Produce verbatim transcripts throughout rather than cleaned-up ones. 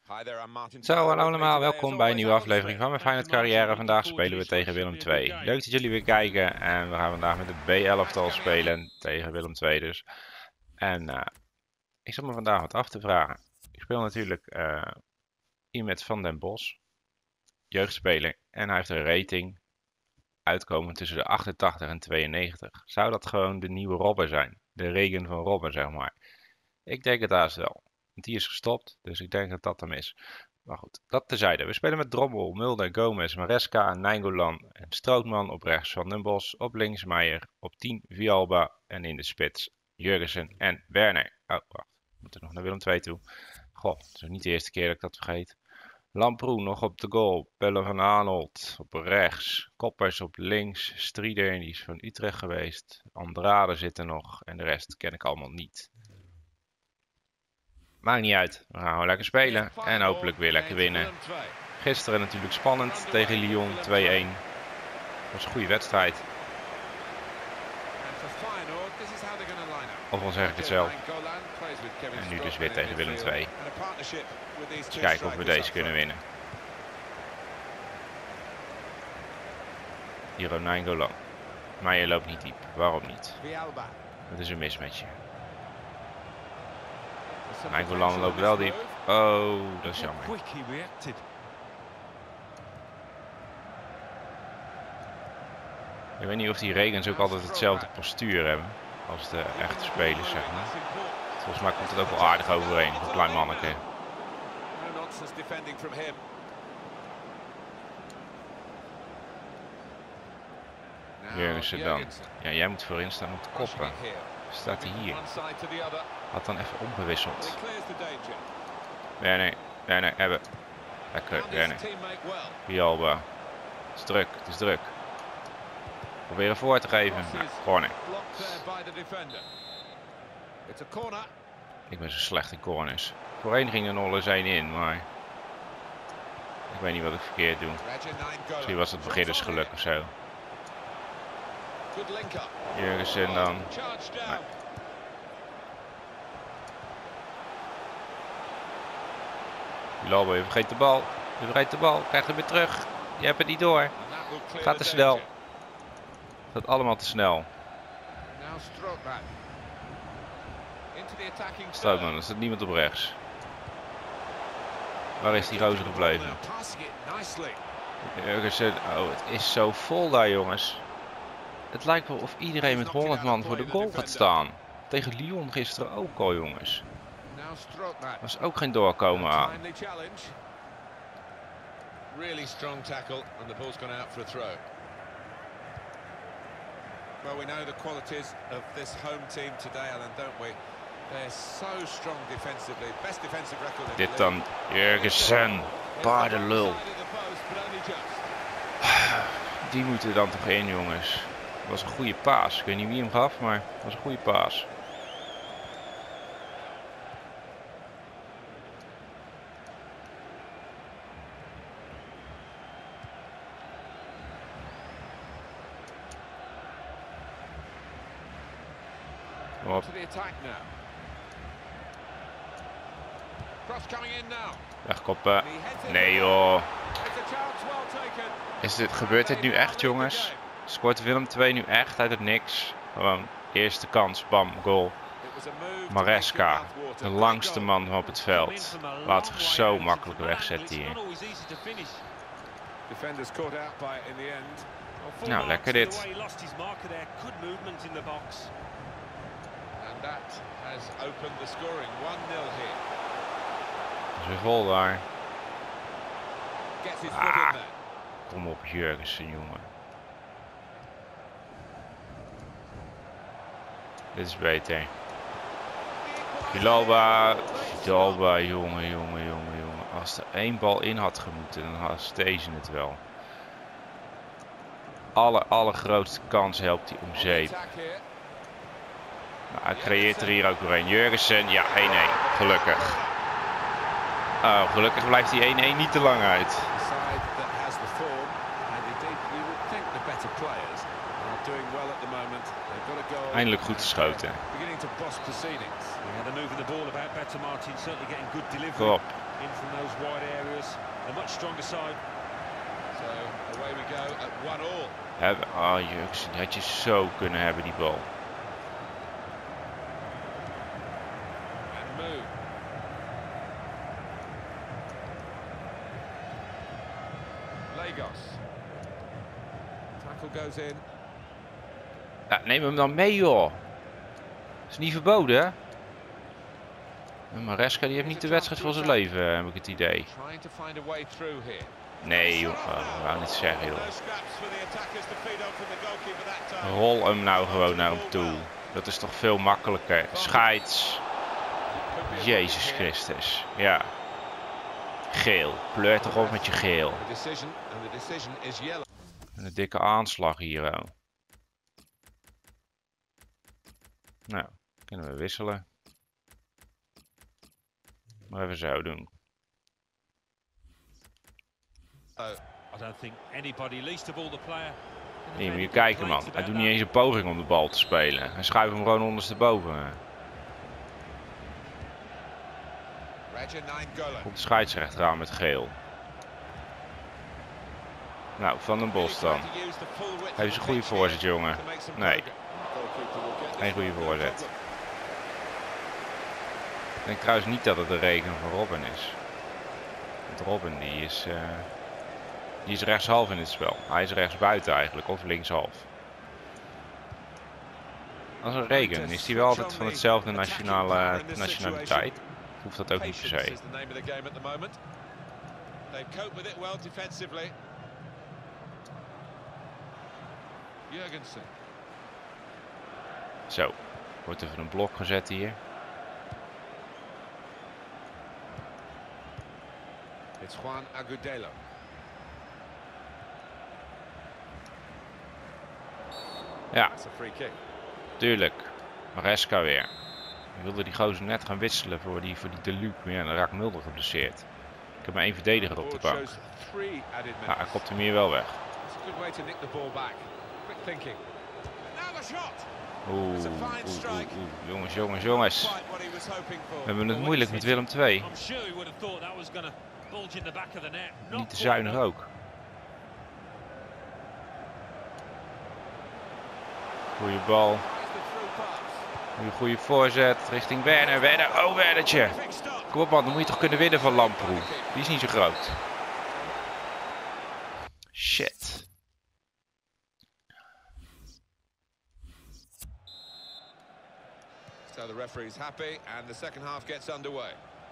Zo, hallo allemaal, welkom bij een nieuwe aflevering van mijn Feyenoord carrière. Vandaag spelen we tegen Willem twee. Leuk dat jullie weer kijken en we gaan vandaag met het B elftal spelen tegen Willem twee dus. En uh, ik zat me vandaag wat af te vragen. Ik speel natuurlijk uh, iemand van Den Bosch, jeugdspeler, en hij heeft een rating uitkomen tussen de achtentachtig en tweeënnegentig. Zou dat gewoon de nieuwe Robben zijn? De regen van Robben, zeg maar. Ik denk het haast wel. Want die is gestopt, dus ik denk dat dat hem is. Maar goed, dat terzijde. We spelen met Drommel, Mulder, Gomez, Maresca, Nainggolan en Strootman op rechts van Den Bosch. Op links Meijer, op tien Villalba en in de spits Jurgensen en Werner. Oh, wacht. We moeten nog naar Willem twee toe. Goh, het is niet de eerste keer dat ik dat vergeet. Lamproe nog op de goal. Pelle van Arnold op rechts. Koppers op links. Strieder, die is van Utrecht geweest. Andrade zit er nog. En de rest ken ik allemaal niet. Maakt niet uit. We gaan gewoon lekker spelen. En hopelijk weer lekker winnen. Gisteren natuurlijk spannend tegen Lyon twee-een. Dat was een goede wedstrijd. Of al zeg ik het zelf. En nu dus weer tegen Willem twee. Dus kijken of we deze kunnen winnen. Hier Nainggolan. Meijer loopt niet diep. Waarom niet? Dat is een mis met je. Nainggolan loopt wel diep. Oh, dat is jammer. Ik weet niet of die Regens ook altijd hetzelfde postuur hebben als de echte spelers, zeg maar. Volgens mij komt het ook wel aardig overeen, een klein manneke. Jurgensen dan. Ja, jij moet voorin staan om te koppen. Staat hij hier? Had dan even omgewisseld. Werner, Werner, hebben. Lekker, Werner. Villalba. Het is druk, het is druk. Proberen voor te geven. Nou, corner. Ik ben zo slecht in corners. Voorheen ging er nog eens één in, maar ik weet niet wat ik verkeerd doe. Misschien was het beginnersgeluk of zo. Jurgensen dan. Nee. Villalba, je vergeet de bal. Je vergeet de bal. Krijgt hem weer terug. Je hebt het niet door. Gaat te snel. Gaat allemaal te snel. Strootman, er staat niemand op rechts. Waar is die gozer gebleven? Jurgensen, oh, het is zo vol daar, jongens. Het lijkt wel of iedereen met honderd man voor de goal gaat staan. Tegen Lyon gisteren ook al, jongens. Er was ook geen doorkomen aan. Really strong tackle and the ball's gone out for a throw. Well, we know the qualities of this home team today, Alan, don't we? They're so strong defensively. Best defensive record in Dit dan Jurgensen. Paardenlul. Die moeten dan toch in, jongens. Dat was een goede paas. Ik weet niet wie hem gaf, maar het was een goede paas. Op. Wegkoppen. Nee joh. Is dit, gebeurt dit nu echt, jongens? Scoort Willem twee nu echt uit het niks? Gewoon eerste kans, bam, goal. Maresca, de langste man op het veld. Laat zich zo makkelijk wegzetten hier. Nou, lekker dit. That has opened the scoring. one nil here. Is weer vol daar. Gets his Ah, foot in there. kom op Jurgensen, jongen. Dit is beter. Villalba. Villalba, jongen, jongen, jongen, jongen. Als er één bal in had gemoeten, dan had deze het wel. Alle, allergrootste kans helpt hij om zeep. Nou, hij creëert er hier ook weer een. Jurgensen, ja, één-één. Gelukkig. Oh, gelukkig blijft die één-één niet te lang uit. Eindelijk goed geschoten. Kom op. from those wide areas. A much stronger side. So away we go at one all. Hebben, oh Jurgensen, die had je zo kunnen hebben, die bal. And move. Lagos. Tackle goes in. Ja, neem hem dan mee, joh. Is niet verboden, hè? En Maresca die heeft niet de wedstrijd voor zijn leven, heb ik het idee. Trying to find a way through here. Nee, joh. Ik wou niet zeggen, joh. Rol hem nou gewoon naar hem toe. Dat is toch veel makkelijker. Scheids. Jezus Christus. Ja. Geel. Pleur toch op met je geel. En een dikke aanslag hier, oh. Nou, kunnen we wisselen. Maar even zo doen. I don't think anybody, least of all the player. Hier moet je kijken, man. Hij doet niet eens een poging om de bal te spelen. Hij schuift hem gewoon ondersteboven. Komt de scheidsrechter aan met geel. Nou, Van den Bos dan. Heeft ze een goede voorzet, jongen? Nee. Geen goede voorzet. Ik denk trouwens niet dat het de regen van Robben is. Want Robben die is, uh, die is rechtshalf in het spel. Hij is rechtsbuiten eigenlijk, of linkshalf. Als een regen is hij wel altijd van hetzelfde nationale nationaliteit. Hoeft dat ook niet per se. Jurgensen. Zo, wordt even een blok gezet hier. It's Juan Agudelo. Ja, That's a free kick. tuurlijk. Maresca weer. Ik wilde die gozer net gaan wisselen voor die, voor die Deluc. Maar ja, dan raakt Mulder geblesseerd. Ik heb maar één verdediger op de bank. Ja, hij kopt hem hier wel weg. Oeh, oeh, oeh, oeh. Jongens, jongens, jongens. We hebben het moeilijk met Willem twee. Niet te zuinig ook. Goeie bal. Nu een goede voorzet richting Werner. Werner, oh Wernertje. Kom op man, dan moet je toch kunnen winnen van Lamproe. Die is niet zo groot. Shit. So the referee is happy and the second half gets underway.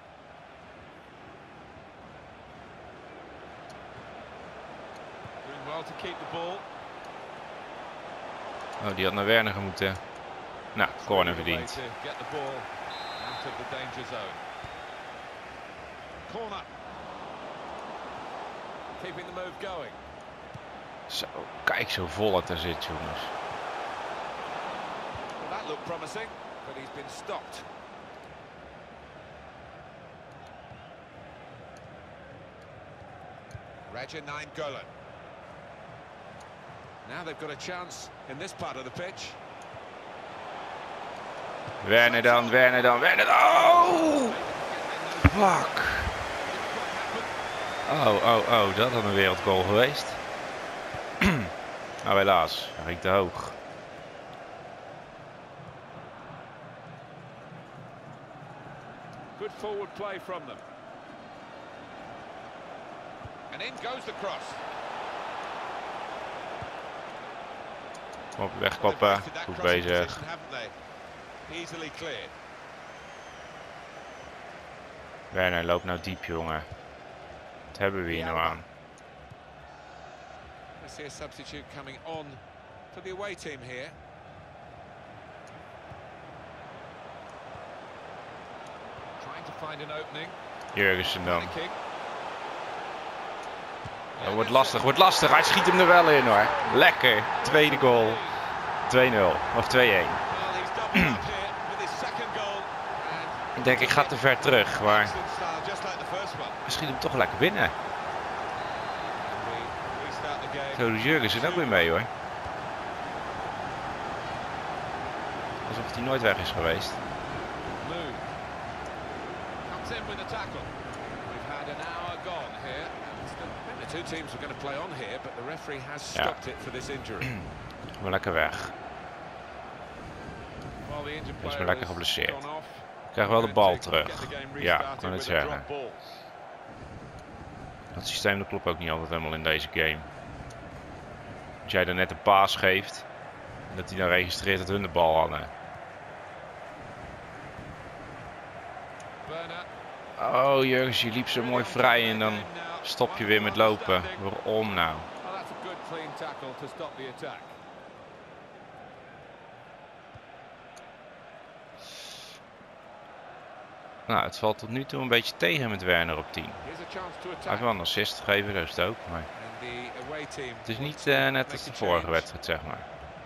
Doing well to keep the ball. Oh, die had naar Werner moeten. Nou, corner verdiend. Get the ball out of the danger zone. Corner. Keeping the move going. Zo, kijk zo vol het er zit, jongens. Well, that looked promising, but he's been stopped. Raja Nainggolan. Now they've got a chance in this part of the pitch. Werner dan, Werner dan, Werner dan. Oh! Fuck. Oh, oh, oh, dat had een wereldgoal geweest. Nou, helaas. Hij ging te hoog. Good forward play from them. And in goes the cross. Kom op, wegkoppen. Goed bezig. Easily cleared. Werner loopt nou diep, jongen. Wat hebben we hier nou aan? I see a substitute coming on for the away team here. Trying to find an opening. Jurgensen dan. Dat wordt lastig, wordt lastig. Hij schiet hem er wel in hoor. Lekker. Tweede goal. twee nul. Of twee-een. Ik denk ik ga te ver terug, maar hij schiet hem toch lekker binnen. Zo doet Jurgensen ook weer mee hoor. Alsof hij nooit weg is geweest. Maar lekker weg. Hij is maar lekker geblesseerd. Ik krijg wel de bal terug. Ja, ik kan het zeggen. Dat systeem dat klopt ook niet altijd helemaal in deze game. Als jij er net een paas geeft, dat hij dan registreert dat hun de bal hadden. Oh Jurgens, je liep zo mooi vrij en dan stop je weer met lopen. Waarom nou? Nou, het valt tot nu toe een beetje tegen met Werner op tien. Hij heeft wel een assist gegeven, dat is het ook. Maar het is niet uh, net als de vorige wedstrijd, zeg maar.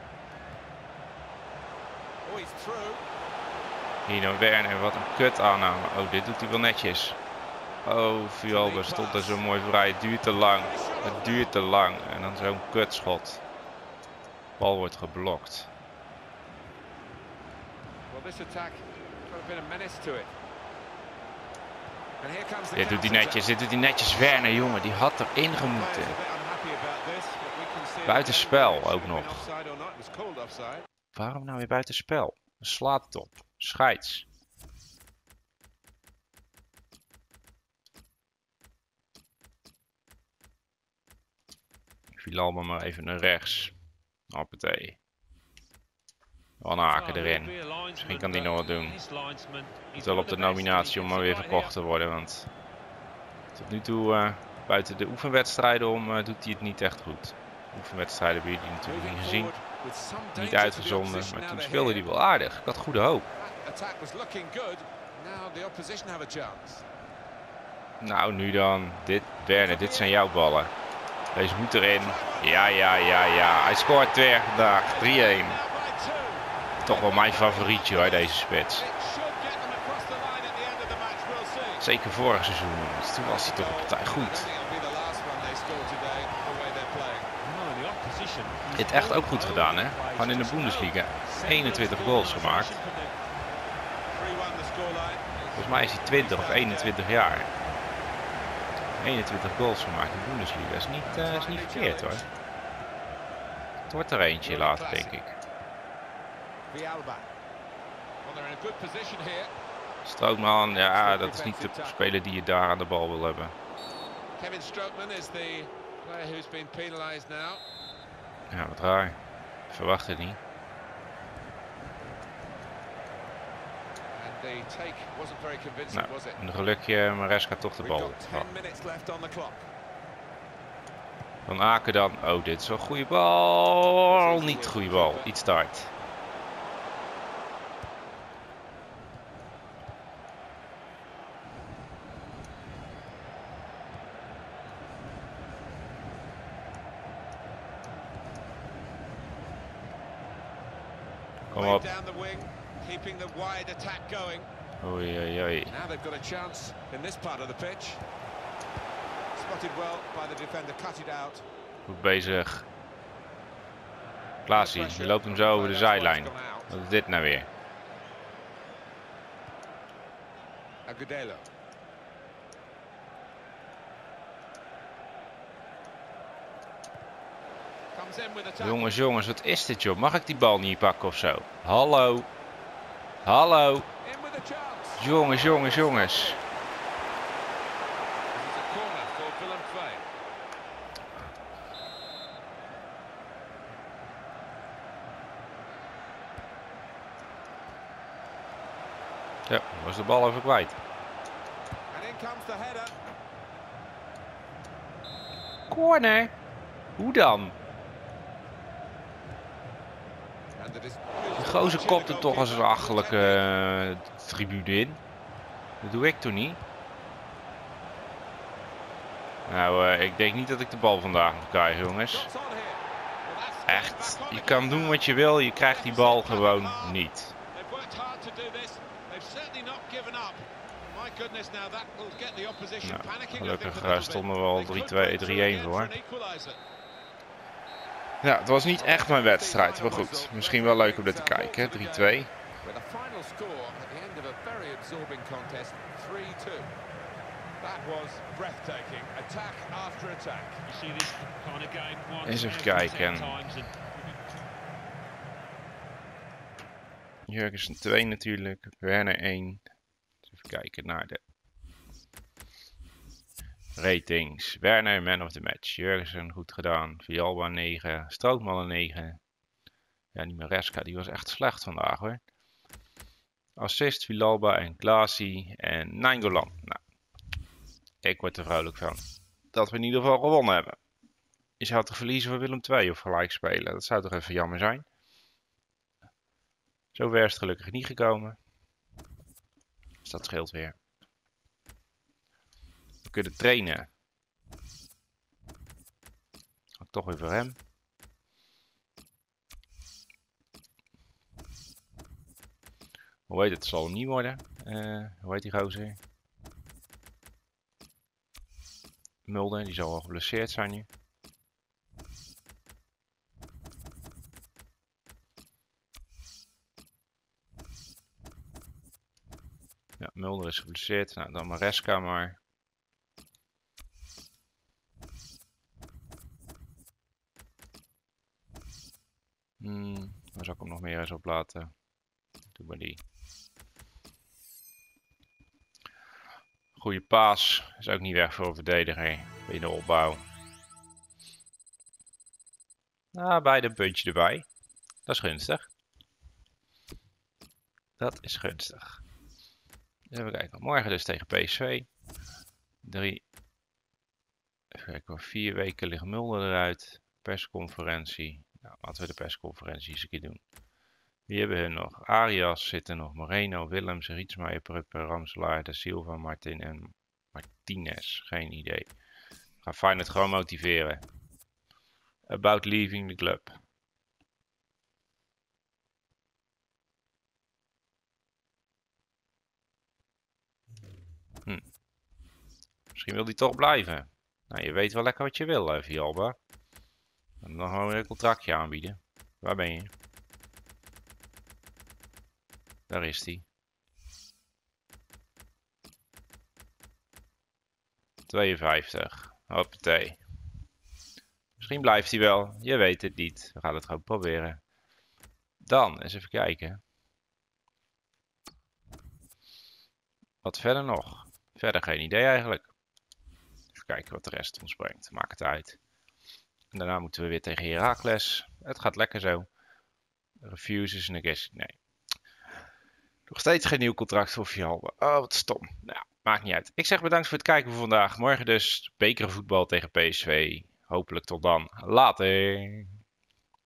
Hier dan Werner, wat een kut aanname. Oh, dit doet hij wel netjes. Oh, Fialba stond er zo mooi vrij. Het duurt te lang. Het duurt te lang. En dan zo'n kutschot. De bal wordt geblokt. Dit doet hij netjes, dit doet hij netjes. Werner, jongen, die had erin gemoeten. Buitenspel ook nog. Waarom nou weer buitenspel? Slaat het op. Scheids. Fialba maar even naar rechts. Hoppatee. Van Aken erin. Misschien kan die nog wat doen. Het wel op de nominatie om maar weer verkocht te worden. Want tot nu toe, uh, buiten de oefenwedstrijden om, uh, doet hij het niet echt goed. De oefenwedstrijden hebben jullie natuurlijk niet gezien. Niet uitgezonden. Maar toen speelde hij wel aardig. Ik had goede hoop. Nou, nu dan. Dit, Werner, dit zijn jouw ballen. Deze moet erin. Ja, ja, ja, ja. Hij scoort weer vandaag. drie-een. Toch wel mijn favorietje hoor, deze spits. Zeker vorig seizoen. Dus toen was hij toch een partij goed. Dit echt ook goed gedaan, hè? Gewoon in de Bundesliga. eenentwintig goals gemaakt. Volgens mij is hij twintig of eenentwintig jaar. eenentwintig goals gemaakt in de Bundesliga. Dat is niet, uh, is niet verkeerd hoor. Het wordt er eentje later, denk ik. Strootman, ja, dat is niet de speler die je daar aan de bal wil hebben. Ja, wat raar. Ik verwacht het niet. Nou, een gelukje, Maresca toch de bal. Oh. Van Aken dan. Oh, dit is wel een goede bal. Niet de goede bal. Iets te hard. Kom op. Oei, oei, oei. Goed bezig. Klaasie, je loopt hem zo over de zijlijn. Wat is dit nou weer? Jongens, jongens, wat is dit joh? Mag ik die bal niet pakken of zo? Hallo. Hallo. Jongens, jongens, jongens. Ja, was de bal even kwijt. Corner. Hoe dan? De gozer kopt er toch als een achterlijke uh, tribune in. Dat doe ik toch niet? Nou, uh, ik denk niet dat ik de bal vandaag nog krijg, jongens. Echt, je kan doen wat je wil, je krijgt die bal gewoon niet. Nou, gelukkig uh, stonden we al drie-een voor. Ja, het was niet echt mijn wedstrijd, maar goed. Misschien wel leuk om dit te kijken, drie-twee. That was breathtaking. Attack after attack. You see this kind of game once Eens even every ten kijken. times and Jurgensen twee natuurlijk. Werner één. Even kijken naar de ratings. Werner man of the match. Jurgensen goed gedaan. Villalba negen. Strootman een negen. Ja, die Maresca die was echt slecht vandaag hoor. Assist Villalba en Klaasie en Nainggolan. Nou, ik word er vrolijk van. Dat we in ieder geval gewonnen hebben. Je zou toch verliezen voor Willem twee of gelijk spelen. Dat zou toch even jammer zijn. Zover is het gelukkig niet gekomen. Dus dat scheelt weer. We kunnen trainen. Ook toch weer voor hem. Hoe heet het? Het zal hem niet worden. Uh, hoe heet die gozer? Mulder, die zal wel geblesseerd zijn nu. Ja, Mulder is geblesseerd. Nou, dan Maresca maar. Hmm, waar zal ik hem nog meer eens op laten? Doe maar die. Goeie paas. Is ook niet weg voor een verdediger. In de opbouw. Nou, beide een puntje erbij. Dat is gunstig. Dat is gunstig. Even kijken. Morgen dus tegen P S V. Drie. Even kijken. Hoor. Vier weken ligt Mulder eruit. Persconferentie. Nou, laten we de persconferentie eens een keer doen. Wie hebben we nog? Arias zit er nog. Moreno, Willems, Rietsmaier, Prupper, Ramselaar, De Silva, Martin en Martinez. Geen idee. Ga Feyenoord gewoon motiveren. About leaving the club. Hm. Misschien wil hij toch blijven. Nou, je weet wel lekker wat je wil, hè, Villalba. Dan nog gewoon een contractje aanbieden. Waar ben je? Daar is hij. tweeënvijftig. Hoppatee. Misschien blijft hij wel. Je weet het niet. We gaan het gewoon proberen. Dan, eens even kijken. Wat verder nog? Verder geen idee eigenlijk. Even kijken wat de rest ons brengt. Maakt het uit. En daarna moeten we weer tegen Heracles. Het gaat lekker zo. Refuses en against. Nee. Nog steeds geen nieuw contract voor Villalba. Oh, wat stom. Nou, maakt niet uit. Ik zeg bedankt voor het kijken voor vandaag. Morgen dus bekervoetbal tegen P S V. Hopelijk tot dan. Later.